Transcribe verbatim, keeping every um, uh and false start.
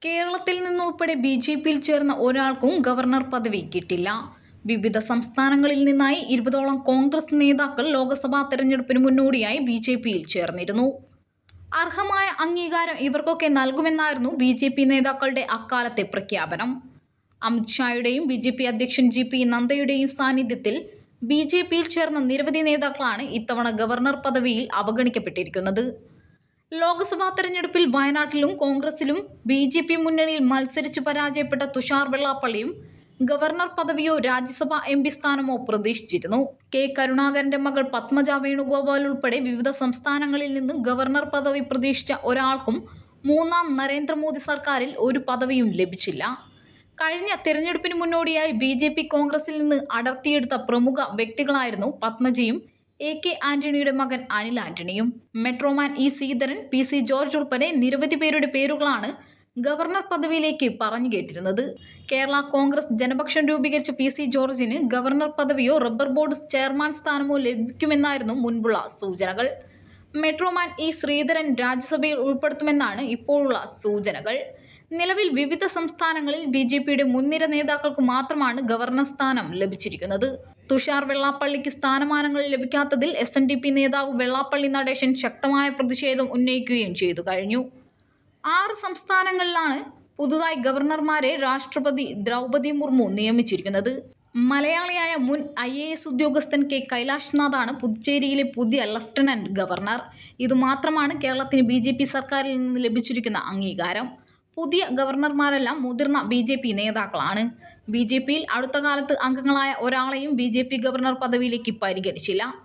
കേരളത്തിൽ നിന്നുൾപ്പെടെ B J പിയിൽ ചേർന്ന ഒരാൾക്കും ഗവർണർ പദവി കിട്ടില്ല. വിവിധ സംസ്ഥാനങ്ങളിൽ നിന്നായി ഇരുപതോളം കോൺഗ്രസ് നേതാക്കൾ ലോക്സഭാ തെരഞ്ഞെടുപ്പിന് മുന്നോടിയായി ബി ജെ പിയിൽ ചേർന്നിരുന്നു. അർഹമായ അംഗീകാരം ഇവർക്കൊക്കെ നൽകുമെന്നായിരുന്നു ബി ജെ പി നേതാക്കളുടെ അക്കാലത്തെ പ്രഖ്യാപനം. അമിത് ഷായുടെയും ബി ജെ പി അധ്യക്ഷൻ ജെ പി നദ്ദയുടെയും സാന്നിധ്യത്തിൽ ബി ജെ പിയിൽ ചേർന്ന നിരവധി നേതാക്കളാണ് ഇത്തവണ ഗവർണർ പദവിയിൽ അവഗണിക്കപ്പെട്ടിരിക്കുന്നത്. ലോക്സഭാ തെരഞ്ഞെടുപ്പിൽ വയനാട്ടിലും കോൺഗ്രസിലും ബി ജെ പി മുന്നണിയിൽ മത്സരിച്ച് പരാജയപ്പെട്ട തുഷാർ വെള്ളാപ്പള്ളിയും ഗവർണർ പദവിയോ രാജ്യസഭാ എം പി സ്ഥാനമോ പ്രതീക്ഷിച്ചിരുന്നു. കെ കരുണാകരന്റെ മകൾ പത്മജ വേണുഗോപാൽ ഉൾപ്പെടെ വിവിധ സംസ്ഥാനങ്ങളിൽ നിന്ന് ഗവർണർ പദവി പ്രതീക്ഷിച്ച ഒരാൾക്കും മൂന്നാം നരേന്ദ്രമോദി സർക്കാരിൽ ഒരു പദവിയും ലഭിച്ചില്ല. കഴിഞ്ഞ തെരഞ്ഞെടുപ്പിന് മുന്നോടിയായി ബി ജെ പി കോൺഗ്രസിൽ നിന്ന് അടർത്തിയെടുത്ത പ്രമുഖ വ്യക്തികളായിരുന്നു പത്മജയും എ കെ ആന്റണിയുടെ മകൻ അനിൽ ആന്റണിയും. Metroman E Sreedharan, P C George ഉൾപ്പെടെ നിരവധി പേരുടെ പേരുകളാണ് ഗവർണർ പദവിയിലേക്ക് പറഞ്ഞു കേട്ടിരുന്നത്. കേരള കോൺഗ്രസ് ജനപക്ഷം രൂപീകരിച്ച പി സി ജോർജിന് ഗവർണർ പദവിയോ റബ്ബർ ബോർഡ് ചെയർമാൻ സ്ഥാനമോ ലഭിക്കുമെന്നായിരുന്നു മുൻപുള്ള സൂചനകൾ. മെട്രോമാൻ ഇ ശ്രീധരൻ രാജ്യസഭയിൽ ഉൾപ്പെടുത്തുമെന്നാണ് ഇപ്പോഴുള്ള സൂചനകൾ. നിലവിൽ വിവിധ സംസ്ഥാനങ്ങളിൽ ബി ജെ പിയുടെ മുൻനിര നേതാക്കൾക്ക് മാത്രമാണ് ഗവർണർ സ്ഥാനം ലഭിച്ചിരിക്കുന്നത്. തുഷാർ വെള്ളാപ്പള്ളിക്ക് സ്ഥാനമാനങ്ങൾ ലഭിക്കാത്തതിൽ എസ് എൻ ഡി പി നേതാവ് വെള്ളാപ്പള്ളി നടേശൻ ശക്തമായ പ്രതിഷേധം ഉന്നയിക്കുകയും ചെയ്തു കഴിഞ്ഞു. ആറ് സംസ്ഥാനങ്ങളിലാണ് പുതുതായി ഗവർണർമാരെ രാഷ്ട്രപതി ദ്രൗപദി മുർമു നിയമിച്ചിരിക്കുന്നത്. മലയാളിയായ മുൻ ഐ എ എസ് ഉദ്യോഗസ്ഥൻ കെ കൈലാഷ്നാഥാണ് പുതുച്ചേരിയിലെ പുതിയ ലഫ്റ്റനന്റ് ഗവർണർ. ഇതുമാത്രമാണ് കേരളത്തിന് ബി ജെ പി സർക്കാരിൽ നിന്ന് ലഭിച്ചിരിക്കുന്ന അംഗീകാരം. പുതിയ ഗവർണർമാരെല്ലാം മുതിർന്ന ബി ജെ പി നേതാക്കളാണ്. ബി ജെ പിയിൽ അടുത്ത കാലത്ത് അംഗങ്ങളായ ഒരാളെയും ബി ജെ പി ഗവർണർ പദവിയിലേക്ക് പരിഗണിച്ചില്ല.